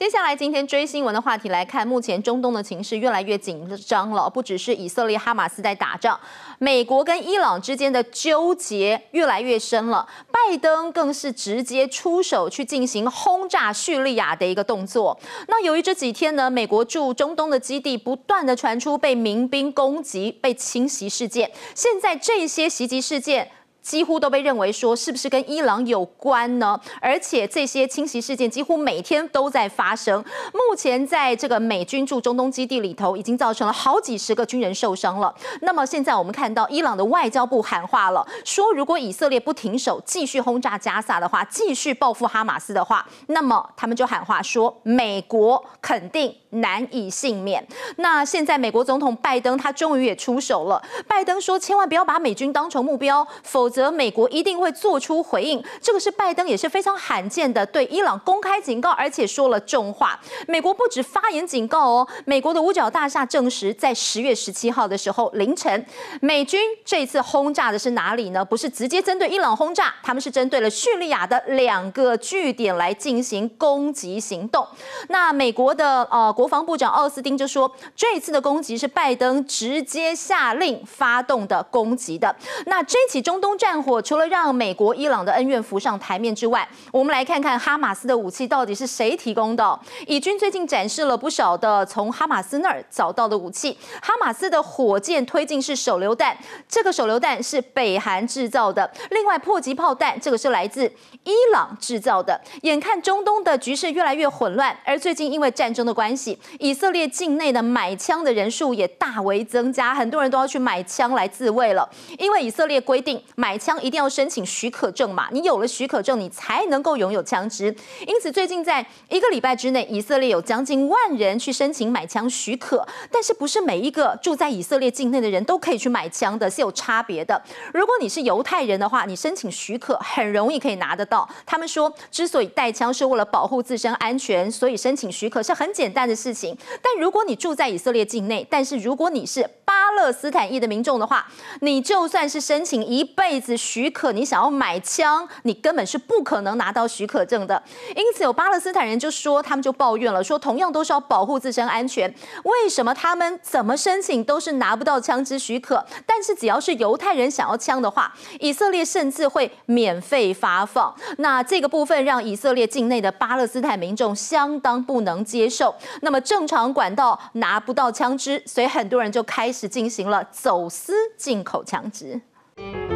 接下来今天追新闻的话题来看，目前中东的情势越来越紧张了，不只是以色列、哈马斯在打仗，美国跟伊朗之间的纠结越来越深了。拜登更是直接出手去进行轰炸叙利亚的一个动作。那由于这几天呢，美国驻中东的基地不断的传出被民兵攻击、被侵袭事件，现在这些袭击事件几乎都被认为说是不是跟伊朗有关呢？而且这些侵袭事件几乎每天都在发生。目前在这个美军驻中东基地里头，已经造成了好几十个军人受伤了。那么现在我们看到伊朗的外交部喊话了，说如果以色列不停手，继续轰炸加萨的话，继续报复哈马斯的话，那么他们就喊话说，美国肯定难以幸免。那现在美国总统拜登他终于也出手了，拜登说千万不要把美军当成目标，否则美国一定会做出回应。这个是拜登也是非常罕见的对伊朗公开警告，而且说了重话。美国不止发言警告哦，美国的五角大厦证实，在10月17号的时候凌晨，美军这一次轰炸的是哪里呢？不是直接针对伊朗轰炸，他们是针对了叙利亚的2个据点来进行攻击行动。那美国的国防部长奥斯汀就说，这一次的攻击是拜登直接下令发动的攻击的。那这起中东战火除了让美国、伊朗的恩怨浮上台面之外，我们来看看哈马斯的武器到底是谁提供的。以军最近展示了不少的从哈马斯那儿找到的武器。哈马斯的火箭推进式手榴弹，这个手榴弹是北韩制造的。另外，迫击炮弹，这个是来自伊朗制造的。眼看中东的局势越来越混乱，而最近因为战争的关系，以色列境内的买枪的人数也大为增加，很多人都要去买枪来自卫了。因为以色列规定，买枪一定要申请许可证嘛，你有了许可证，你才能够拥有枪支。因此，最近在1个礼拜之内，以色列有将近10000人去申请买枪许可，但是不是每一个住在以色列境内的人都可以去买枪的，是有差别的。如果你是犹太人的话，你申请许可很容易可以拿得到。他们说，之所以带枪是为了保护自身安全，所以申请许可是很简单的事情。但如果你住在以色列境内，但是如果你是巴勒斯坦裔的民众的话，你就算是申请一辈子许可，你想要买枪，你根本是不可能拿到许可证的。因此，有巴勒斯坦人就说，他们就抱怨了，说同样都是要保护自身安全，为什么他们怎么申请都是拿不到枪支许可？但是只要是犹太人想要枪的话，以色列甚至会免费发放。那这个部分让以色列境内的巴勒斯坦民众相当不能接受。那么正常管道拿不到枪支，所以很多人就开始进行了走私进口枪支。